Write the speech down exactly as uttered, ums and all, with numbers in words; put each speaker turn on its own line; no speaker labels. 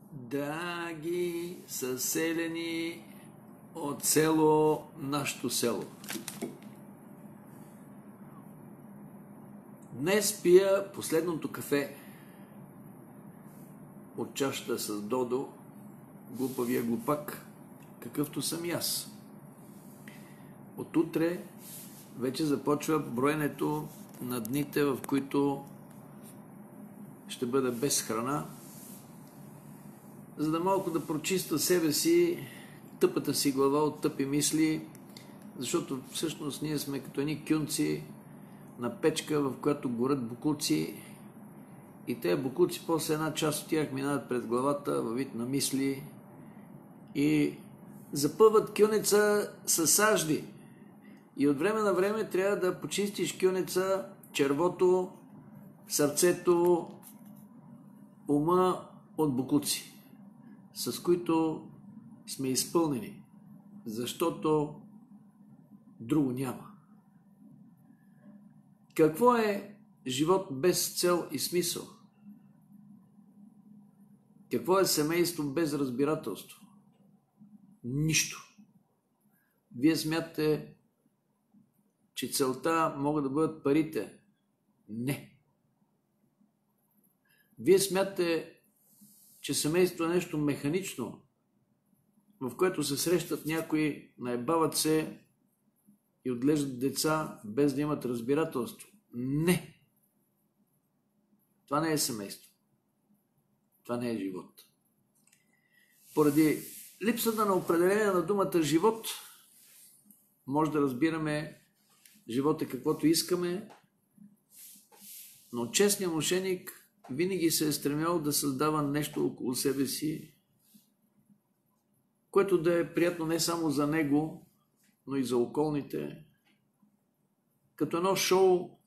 Драги съселени от село, нашето село. Днес пия последното кафе от чашата с Додо, глупавия глупак, какъвто съм и аз. От утре вече започва броенето на дните, в които ще бъда без храна, за да малко да прочиста себе си, тъпата си глава от тъпи мисли, защото всъщност ние сме като едни кюнци на печка, в която горят бокуци, и тези бокуци после една част от тях минават през главата във вид на мисли и запъват кюнеца с сажди. И от време на време трябва да почистиш кюнеца, червото, сърцето, ума от бокуци, с които сме изпълнени, защото друго няма. Какво е живот без цел и смисъл? Какво е семейство без разбирателство? Нищо. Вие смятате, че целта могат да бъдат парите? Не. Вие смятате, че семейство е нещо механично, в което се срещат някои, наебават се и отглеждат деца, без да имат разбирателство. Не! Това не е семейство. Това не е живот. Поради липсата на определение на думата живот, може да разбираме живота каквото искаме, но честният мошеник винаги се е стремял да създава нещо около себе си, което да е приятно не само за него, но и за околните. Като едно шоу,